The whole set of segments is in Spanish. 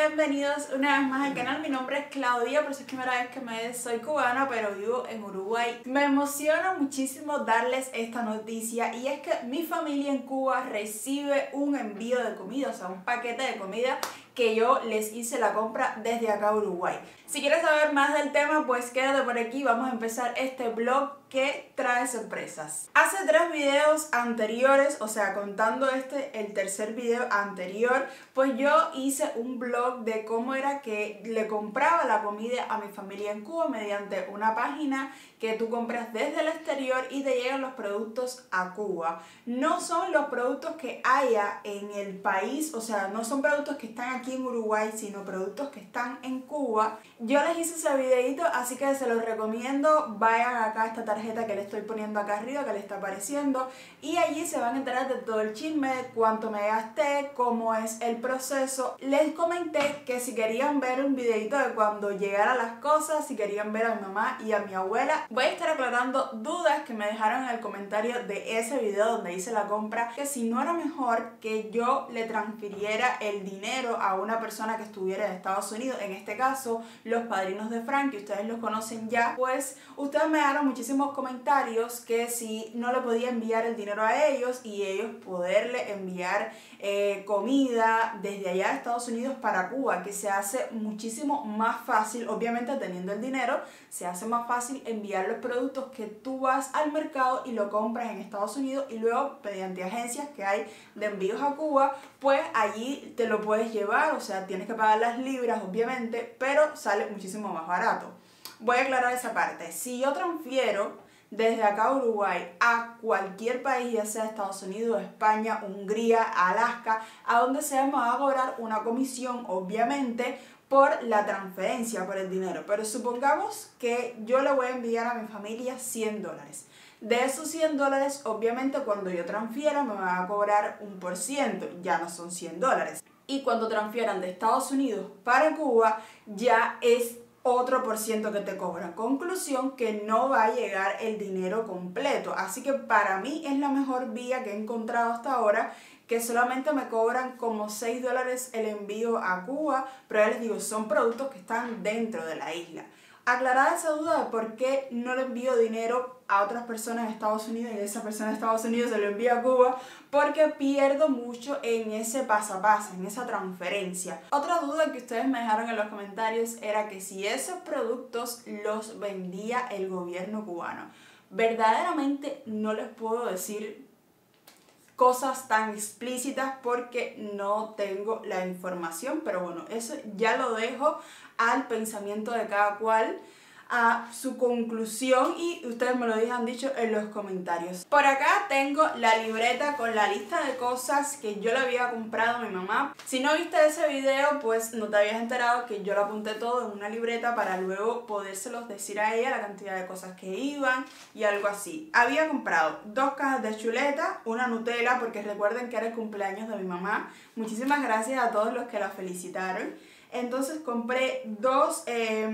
Bienvenidos una vez más al canal. Mi nombre es Claudia, por si es primera vez que me ves, soy cubana pero vivo en Uruguay. Me emociona muchísimo darles esta noticia y es que mi familia en Cuba recibe un envío de comida, o sea un paquete de comida que yo les hice la compra desde acá a Uruguay. Si quieres saber más del tema, pues quédate por aquí, vamos a empezar este vlog que trae sorpresas. Hace 3 videos anteriores, o sea contando el tercer video anterior, pues yo hice un vlog de cómo era que le compraba la comida a mi familia en Cuba mediante una página que tú compras desde el exterior y te llegan los productos a Cuba. No son los productos que haya en el país, o sea, no son productos que están aquí en Uruguay, sino productos que están en Cuba. Yo les hice ese videito, así que se los recomiendo. Vayan acá a esta tarjeta que les estoy poniendo acá arriba, que les está apareciendo, y allí se van a enterar de todo el chisme, de cuánto me gasté, cómo es el proceso. Les comenté que si querían ver un videito de cuando llegaran las cosas, si querían ver a mi mamá y a mi abuela, voy a estar aclarando dudas que me dejaron en el comentario de ese video donde hice la compra, que si no era mejor que yo le transfiriera el dinero a una persona que estuviera en Estados Unidos, en este caso los padrinos de Frank, que ustedes los conocen ya. Pues ustedes me dejaron muchísimos comentarios que si no le podía enviar el dinero a ellos y ellos poderle enviar comida desde allá de Estados Unidos para Cuba, que se hace muchísimo más fácil, obviamente teniendo el dinero, se hace más fácil enviar los productos que tú vas al mercado y lo compras en Estados Unidos y luego mediante agencias que hay de envíos a Cuba, pues allí te lo puedes llevar, o sea, tienes que pagar las libras obviamente, pero sale muchísimo más barato. Voy a aclarar esa parte. Si yo transfiero desde acá a Uruguay a cualquier país, ya sea Estados Unidos, España, Hungría, Alaska, a donde sea, me va a cobrar una comisión obviamente por la transferencia, por el dinero. Pero supongamos que yo le voy a enviar a mi familia $100. De esos $100, obviamente cuando yo transfiera me van a cobrar un por ciento, ya no son $100. Y cuando transfieran de Estados Unidos para Cuba, ya es otro por ciento que te cobran. Conclusión, que no va a llegar el dinero completo. Así que para mí es la mejor vía que he encontrado hasta ahora, que solamente me cobran como $6 el envío a Cuba, pero ya les digo, son productos que están dentro de la isla. Aclarada esa duda de por qué no le envío dinero a otras personas en Estados Unidos y esa persona en Estados Unidos se lo envía a Cuba, porque pierdo mucho en ese paso a paso, en esa transferencia. Otra duda que ustedes me dejaron en los comentarios era que si esos productos los vendía el gobierno cubano. Verdaderamente no les puedo decir cosas tan explícitas porque no tengo la información, pero bueno, eso ya lo dejo al pensamiento de cada cual, a su conclusión, y ustedes me lo han dicho en los comentarios. Por acá tengo la libreta con la lista de cosas que yo le había comprado a mi mamá. Si no viste ese video, pues no te habías enterado que yo lo apunté todo en una libreta para luego podérselos decir a ella la cantidad de cosas que iban y algo así. Había comprado 2 cajas de chuleta, una Nutella, porque recuerden que era el cumpleaños de mi mamá. Muchísimas gracias a todos los que la felicitaron. Entonces compré 2...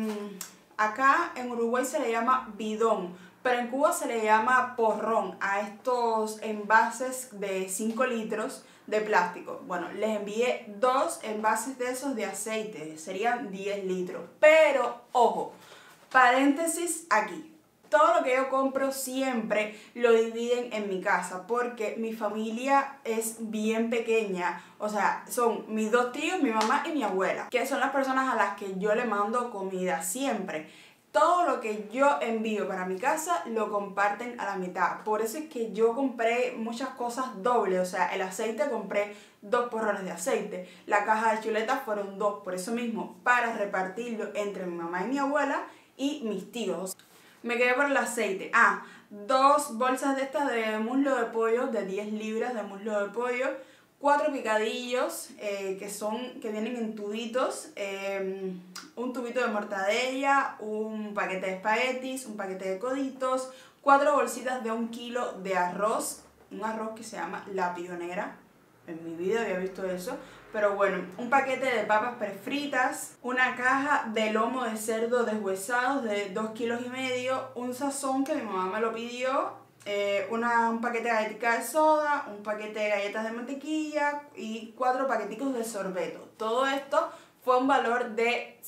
acá en Uruguay se le llama bidón, pero en Cuba se le llama porrón a estos envases de 5 litros de plástico. Bueno, les envié 2 envases de esos de aceite, serían 10 litros. Pero, ojo, paréntesis aquí. Todo lo que yo compro siempre lo dividen en mi casa porque mi familia es bien pequeña. O sea, son mis 2 tíos, mi mamá y mi abuela, que son las personas a las que yo le mando comida siempre. Todo lo que yo envío para mi casa lo comparten a la mitad. Por eso es que yo compré muchas cosas dobles. O sea, el aceite compré 2 porrones de aceite. La caja de chuletas fueron 2. Por eso mismo, para repartirlo entre mi mamá y mi abuela y mis tíos. Me quedé por el aceite. 2 bolsas de estas de muslo de pollo, de 10 libras de muslo de pollo. 4 picadillos que vienen en tubitos. Un tubito de mortadella, un paquete de espaguetis, un paquete de coditos. 4 bolsitas de 1 kilo de arroz. Un arroz que se llama La Pionera. En mi vida había visto eso. Pero bueno, un paquete de papas prefritas, una caja de lomo de cerdo deshuesados de 2,5 kilos, un sazón que mi mamá me lo pidió, un paquete de galletitas de soda, un paquete de galletas de mantequilla y 4 paqueticos de sorbeto. Todo esto fue un valor de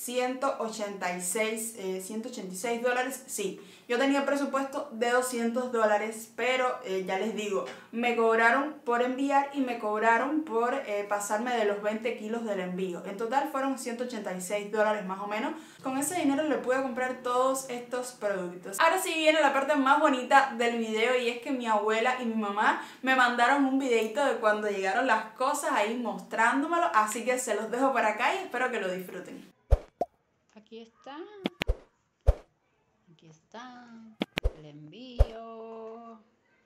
186 dólares, sí. Yo tenía presupuesto de $200, pero ya les digo, me cobraron por enviar y me cobraron por pasarme de los 20 kilos del envío. En total fueron 186 dólares más o menos. Con ese dinero le pude comprar todos estos productos. Ahora sí viene la parte más bonita del video, y es que mi abuela y mi mamá me mandaron un videito de cuando llegaron las cosas ahí mostrándomelo. Así que se los dejo para acá y espero que lo disfruten. Aquí está. Aquí está el envío.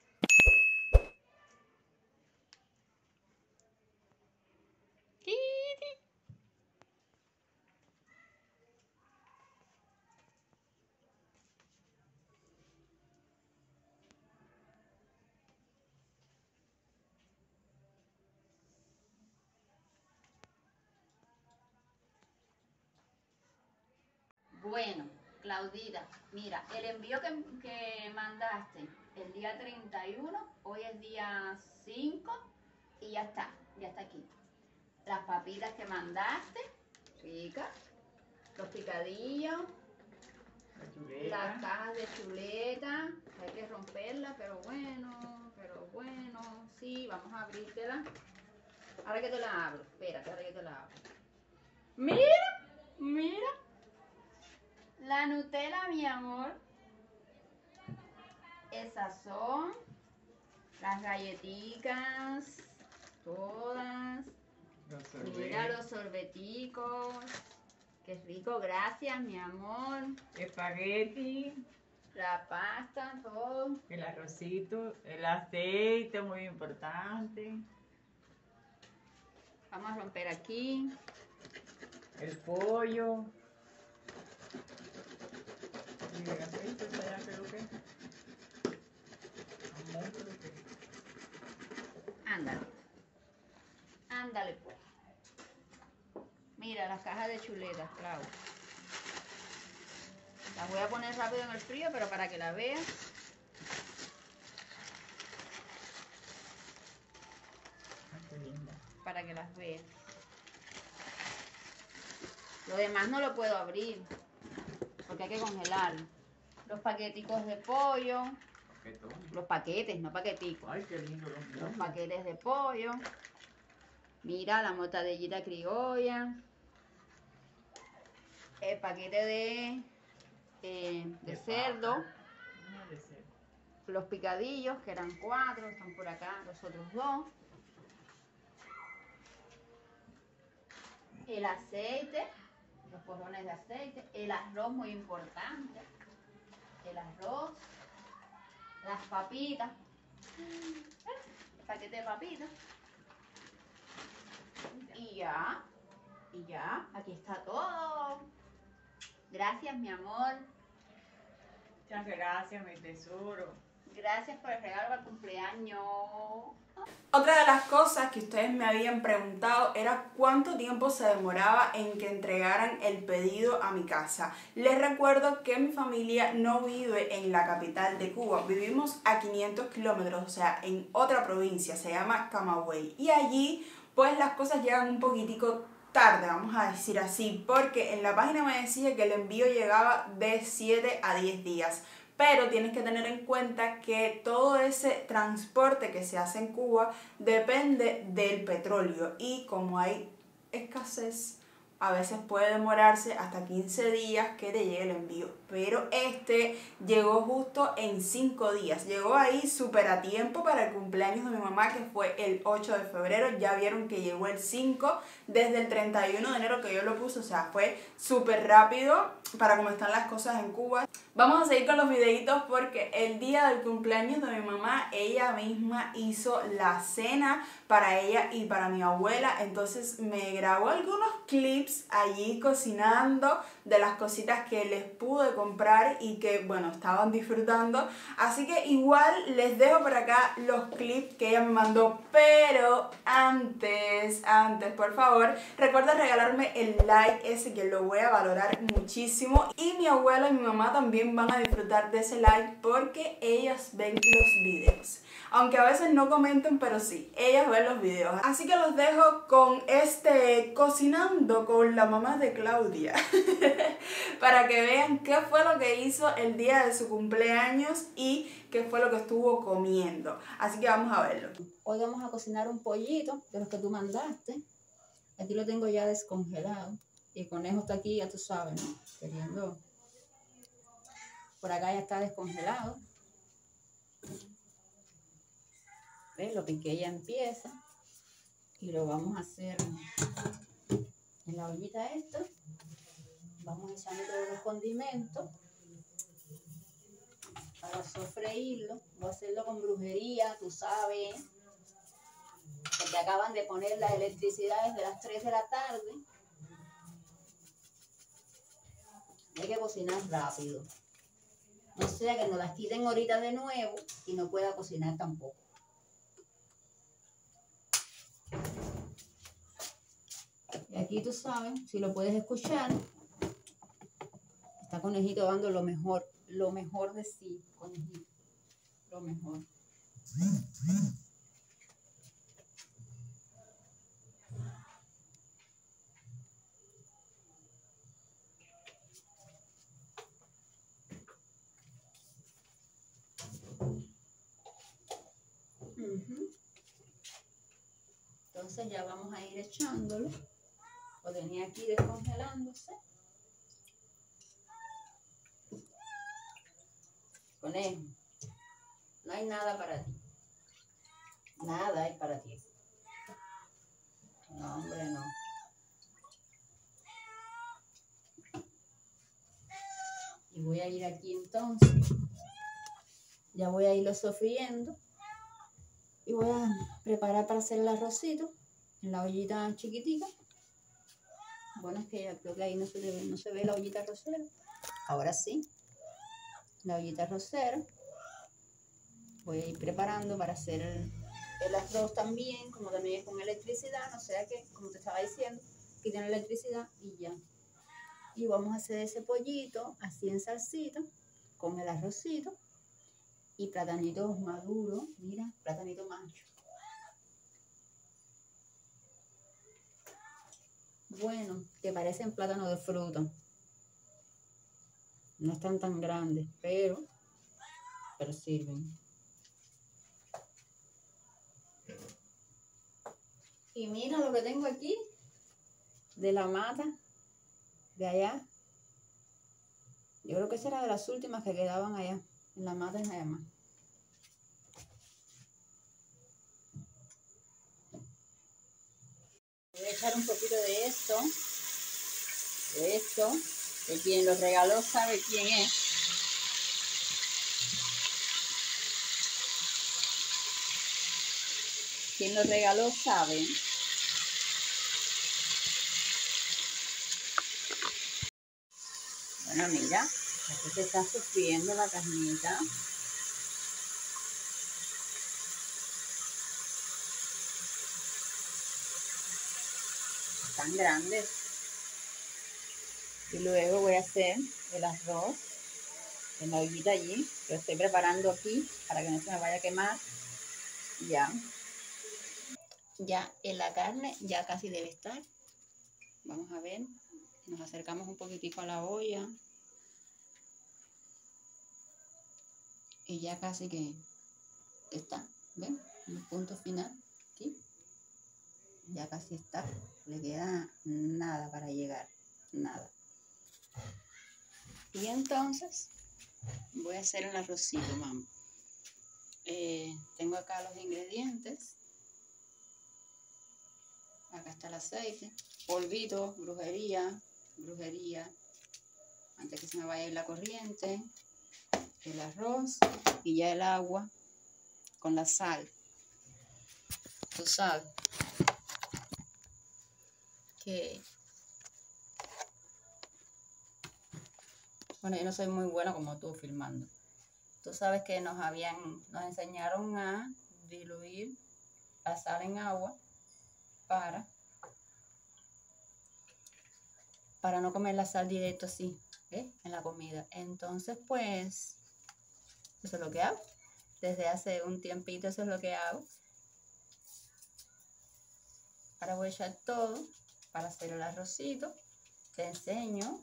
Bueno, Claudita, mira, el envío que mandaste el día 31, hoy es día 5 y ya está aquí. Las papitas que mandaste, ricas, los picadillos, las cajas de chuleta, hay que romperlas, pero bueno, sí, vamos a abrírtela. Ahora que te la abro, espérate, ahora que te la abro. Mira. La Nutella, mi amor. Esas son las galletitas, todas. Mira los sorbeticos. Qué rico, gracias, mi amor. Espagueti, La pasta, todo. el arrocito, el aceite, muy importante, Vamos a romper aquí. el pollo. Y el aceite, ¿será que lo que? Jamón, creo que. Ándale pues. Mira las cajas de chuletas, Clau. Las voy a poner rápido en el frío, pero para que la veas. Qué linda. Para que las veas. Lo demás no lo puedo abrir, porque hay que congelarlo. Los paqueticos de pollo. Los paquetes, no paqueticos. Ay, qué lindo Los paquetes de pollo. Mira la mortadellita criolla. El paquete de cerdo. Los picadillos, que eran 4, están por acá los otros 2. El aceite, los porrones de aceite. El arroz, muy importante. El arroz. Las papitas. El paquete de papitas. Y ya, aquí está todo. Gracias, mi amor. Muchas gracias, mi tesoro. Gracias por el regalo del cumpleaños. Otra de las cosas que ustedes me habían preguntado era cuánto tiempo se demoraba en que entregaran el pedido a mi casa. Les recuerdo que mi familia no vive en la capital de Cuba, vivimos a 500 kilómetros, o sea, en otra provincia, se llama Camagüey. Y allí, pues las cosas llegan un poquitico tarde, vamos a decir así, porque en la página me decía que el envío llegaba de 7 a 10 días. Pero tienes que tener en cuenta que todo ese transporte que se hace en Cuba depende del petróleo, y como hay escasez, a veces puede demorarse hasta 15 días que te llegue el envío. Pero este llegó justo en 5 días. Llegó ahí súper a tiempo para el cumpleaños de mi mamá, que fue el 8 de febrero. Ya vieron que llegó el 5 desde el 31 de enero que yo lo puse. O sea, fue súper rápido para cómo están las cosas en Cuba. Vamos a seguir con los videitos porque el día del cumpleaños de mi mamá, ella misma hizo la cena para ella y para mi abuela. Entonces me grabó algunos clips allí cocinando de las cositas que les pude comprar y que, bueno, estaban disfrutando. Así que igual les dejo por acá los clips que ella me mandó. Pero antes, por favor, recuerda regalarme el like ese, que lo voy a valorar muchísimo. Y mi abuela y mi mamá también van a disfrutar de ese like porque ellas ven los videos. Aunque a veces no comenten, pero sí, ellas ven los videos. Así que los dejo con este cocinando con la mamá de Claudia para que vean qué fue lo que hizo el día de su cumpleaños y qué fue lo que estuvo comiendo. Así que vamos a verlo. Hoy vamos a cocinar un pollito de los que tú mandaste. Aquí lo tengo ya descongelado. Y el conejo está aquí, ya tú sabes, ¿no? Queriendo. Por acá ya está descongelado. ¿Ves? Lo piqué ya en pieza. Y lo vamos a hacer en la ollita esta. Vamos echando todos los condimentos para sofreírlo. Voy a hacerlo con brujería, tú sabes. Porque acaban de poner la electricidad desde las 3 de la tarde. Hay que cocinar rápido. No sea que nos las quiten ahorita de nuevo y no pueda cocinar tampoco. Y aquí tú sabes, si lo puedes escuchar, está Conejito dando lo mejor de sí, Conejito, lo mejor. Entonces ya vamos a ir echándolo. Lo tenía aquí descongelándose. Conejo, no hay nada para ti. Nada hay para ti. No, hombre, no. Y voy a ir aquí entonces. Ya voy a irlo sofriendo. Y voy a preparar para hacer el arrocito en la ollita chiquitica. Bueno, es que ya creo que ahí no se ve la ollita arrocera. Ahora sí, la ollita arrocera. Voy a ir preparando para hacer el arroz también, como también es con electricidad, no sea que, como te estaba diciendo, que tiene electricidad y ya. Y vamos a hacer ese pollito así en salsita, con el arrocito y platanitos maduros, mira, platanito macho. Bueno, que parecen plátanos de fruta. No están tan grandes, pero sirven. Y mira lo que tengo aquí, de la mata, de allá. Yo creo que esa era de las últimas que quedaban allá, en la mata de Jayamá. Voy a echar un poquito de esto, que quien lo regaló sabe quién es. Quien lo regaló sabe. Bueno, mira, aquí se está sufriendo la carnita. Están grandes. Y luego voy a hacer el arroz en la ollita allí. Lo estoy preparando aquí para que no se me vaya a quemar. Ya en la carne ya casi debe estar. Vamos a ver. Nos acercamos un poquitico a la olla. Y ya casi que está. ¿Ven? En el punto final. Aquí. Ya casi está. Le queda nada para llegar. Nada. Y entonces voy a hacer el arrocito, mamá. Tengo acá los ingredientes. Acá está el aceite, polvito, brujería, antes que se me vaya a ir la corriente, el arroz y ya el agua con la sal. Tú sabes que, bueno, yo no soy muy buena como tú filmando. Tú sabes que nos enseñaron a diluir la sal en agua para no comer la sal directo así, ¿ves? En la comida. Entonces, pues, eso es lo que hago. Desde hace un tiempito eso es lo que hago. Ahora voy a echar todo. para hacer el arrocito. Te enseño.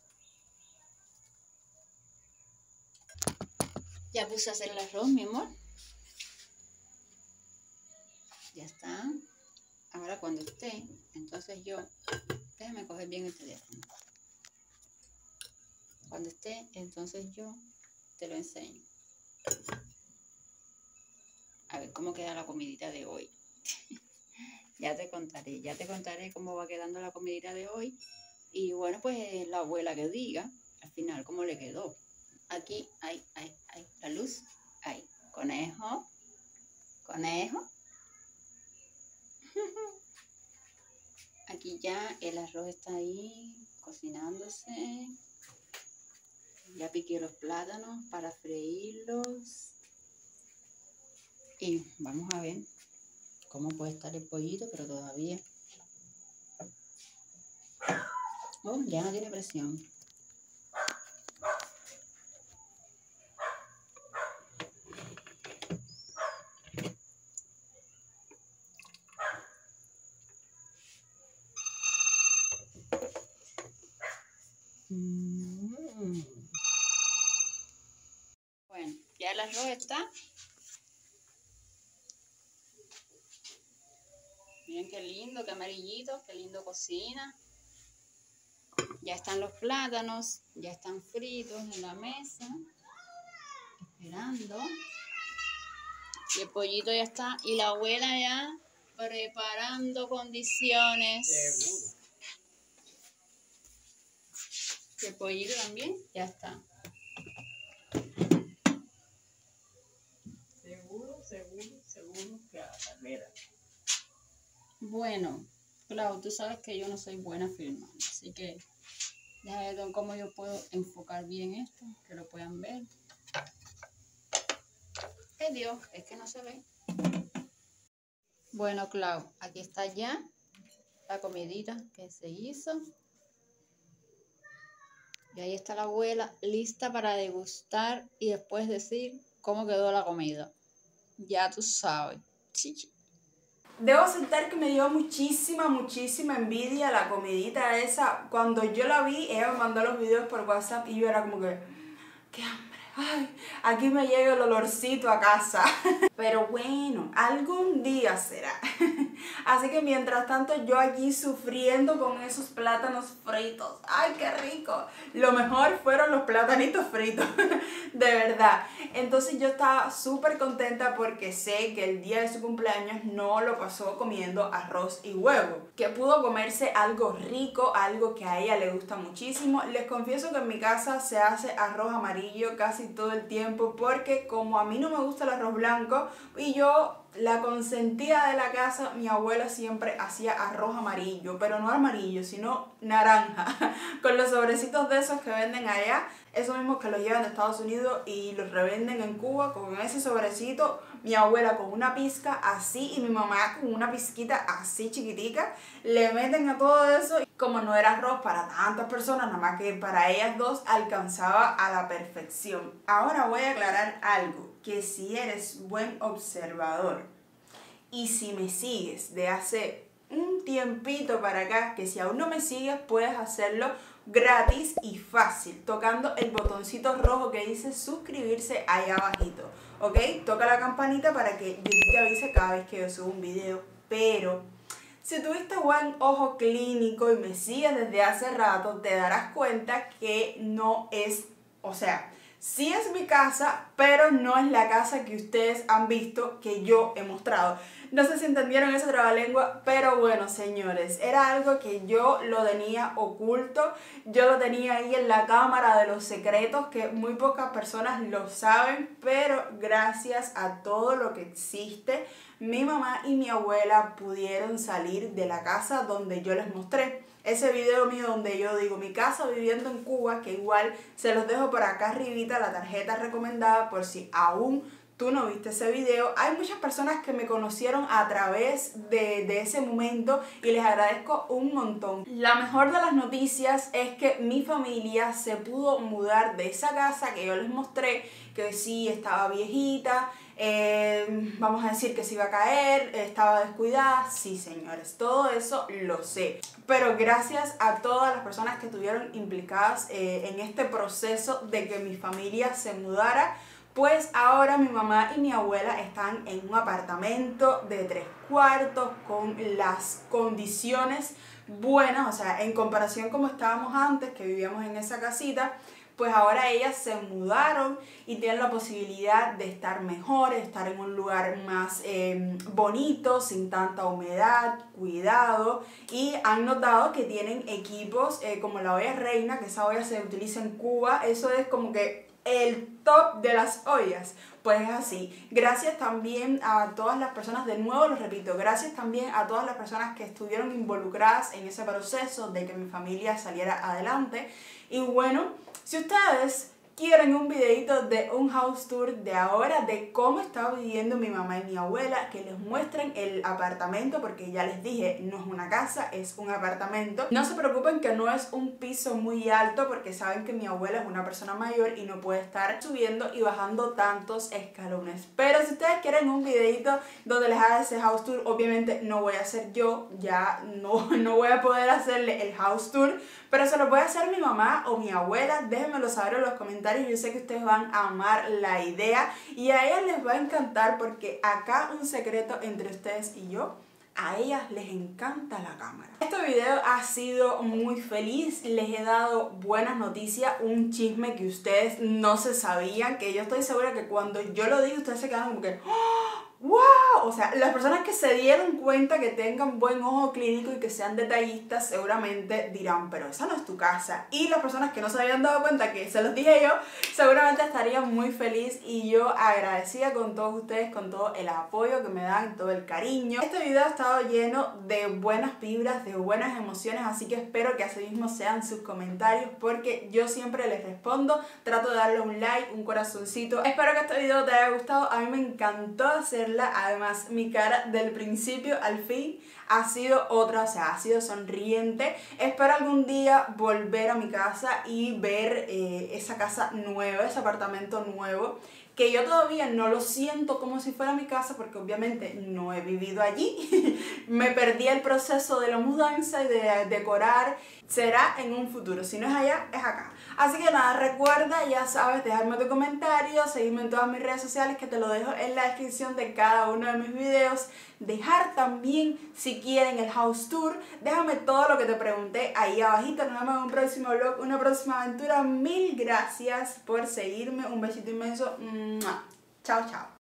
Ya puse a hacer el arroz, mi amor. Ya está. Ahora cuando esté, entonces yo... Déjame coger bien el teléfono. Cuando esté, entonces yo te lo enseño. A ver cómo queda la comidita de hoy. Ya te contaré cómo va quedando la comidita de hoy. Y bueno, pues la abuela que diga, al final, cómo le quedó. Aquí, hay, la luz, ahí. Conejo, conejo. Aquí ya el arroz está ahí, cocinándose. Ya piqué los plátanos para freírlos. Y vamos a ver cómo puede estar el pollito, pero todavía... Oh, ya no tiene presión. Bueno, ya el arroz está. Miren qué lindo, qué amarillito, qué lindo cocina. Ya están los plátanos, ya están fritos en la mesa, esperando. Y el pollito ya está, y la abuela ya preparando condiciones. Seguro. Y el pollito también ya está. Seguro que a la carrera. Bueno, Clau, tú sabes que yo no soy buena filmando, así que déjame ver cómo yo puedo enfocar bien esto, que lo puedan ver. Dios, es que no se ve. Bueno, Clau, aquí está ya la comidita que se hizo. Y ahí está la abuela lista para degustar y después decir cómo quedó la comida. Ya tú sabes. Chichi. Debo aceptar que me dio muchísima envidia la comidita esa. Cuando yo la vi, ella me mandó los videos por WhatsApp y yo era como que... ¡Qué hambre! ¡Ay! Aquí me llega el olorcito a casa. Pero bueno, algún día será. Así que mientras tanto yo aquí sufriendo con esos plátanos fritos. ¡Ay, qué rico! Lo mejor fueron los platanitos fritos. De verdad. Entonces yo estaba súper contenta porque sé que el día de su cumpleaños no lo pasó comiendo arroz y huevo. Que pudo comerse algo rico, algo que a ella le gusta muchísimo. Les confieso que en mi casa se hace arroz amarillo casi todo el tiempo porque como a mí no me gusta el arroz blanco y yo la consentida de la casa, mi abuela siempre hacía arroz amarillo, pero no amarillo, sino naranja, con los sobrecitos de esos que venden allá, esos mismos que los llevan de Estados Unidos y los revenden en Cuba, con ese sobrecito, mi abuela con una pizca así y mi mamá con una pizquita así chiquitica, le meten a todo eso, y como no era arroz para tantas personas, nada más que para ellas dos, alcanzaba a la perfección. Ahora voy a aclarar algo, que si eres buen observador y si me sigues de hace un tiempito para acá, que si aún no me sigues puedes hacerlo gratis y fácil, tocando el botoncito rojo que dice suscribirse ahí abajito, ¿ok? Toca la campanita para que YouTube te avise cada vez que yo subo un video, pero si tuviste buen ojo clínico y me sigues desde hace rato, te darás cuenta que no es, o sea, sí es mi casa, pero no es la casa que ustedes han visto que yo he mostrado. No sé si entendieron ese trabalengua, pero bueno, señores, era algo que yo lo tenía oculto. Yo lo tenía ahí en la cámara de los secretos, que muy pocas personas lo saben, pero gracias a todo lo que existe, mi mamá y mi abuela pudieron salir de la casa donde yo les mostré. Ese video mío donde yo digo mi casa viviendo en Cuba, que igual se los dejo por acá arribita la tarjeta recomendada por si aún tú no viste ese video, hay muchas personas que me conocieron a través de ese momento y les agradezco un montón. La mejor de las noticias es que mi familia se pudo mudar de esa casa que yo les mostré, que sí estaba viejita, vamos a decir que se iba a caer, estaba descuidada. Sí, señores, todo eso lo sé, pero gracias a todas las personas que estuvieron implicadas en este proceso de que mi familia se mudara, pues ahora mi mamá y mi abuela están en un apartamento de 3 cuartos con las condiciones buenas, o sea, en comparación como estábamos antes, que vivíamos en esa casita, pues ahora ellas se mudaron y tienen la posibilidad de estar mejor, de estar en un lugar más bonito, sin tanta humedad, cuidado, y han notado que tienen equipos como la olla reina, que esa olla se utiliza en Cuba. Eso es como que el top de las ollas, pues es así. Gracias también a todas las personas, de nuevo lo repito, gracias también a todas las personas que estuvieron involucradas en ese proceso de que mi familia saliera adelante. Y bueno, si ustedes quieren un videito de un house tour de ahora, de cómo está viviendo mi mamá y mi abuela, que les muestren el apartamento, porque ya les dije, no es una casa, es un apartamento. No se preocupen que no es un piso muy alto, porque saben que mi abuela es una persona mayor y no puede estar subiendo y bajando tantos escalones. Pero si ustedes quieren un videito donde les haga ese house tour, obviamente no voy a hacer yo, ya no voy a poder hacerle el house tour, pero se lo puede hacer mi mamá o mi abuela. Déjenmelo saber en los comentarios, yo sé que ustedes van a amar la idea y a ellas les va a encantar, porque acá un secreto entre ustedes y yo: a ellas les encanta la cámara. Este video ha sido muy feliz, les he dado buenas noticias, un chisme que ustedes no se sabían, que yo estoy segura que cuando yo lo digo ustedes se quedan como que ¡oh! ¡Wow! O sea, las personas que se dieron cuenta, que tengan buen ojo clínico y que sean detallistas, seguramente dirán, pero esa no es tu casa. Y las personas que no se habían dado cuenta, que se los dije yo, seguramente estarían muy feliz, y yo agradecida con todos ustedes, con todo el apoyo que me dan, todo el cariño. Este video ha estado lleno de buenas vibras, de buenas emociones, así que espero que así mismo sean sus comentarios, porque yo siempre les respondo, trato de darle un like, un corazoncito. Espero que este video te haya gustado, a mí me encantó hacerla. Además, mi cara del principio al fin ha sido otra, o sea, ha sido sonriente. Espero algún día volver a mi casa y ver esa casa nueva, ese apartamento nuevo, que yo todavía no lo siento como si fuera mi casa, porque obviamente no he vivido allí. Me perdí el proceso de la mudanza y de decorar. Será en un futuro, si no es allá, es acá. Así que nada, recuerda, ya sabes, dejarme tu comentario, seguirme en todas mis redes sociales, que te lo dejo en la descripción de cada uno de mis videos. Dejar también, si quieren, el house tour. Déjame todo lo que te pregunté ahí abajito. Nos vemos en un próximo vlog, una próxima aventura. Mil gracias por seguirme. Un besito inmenso. Chao, chao.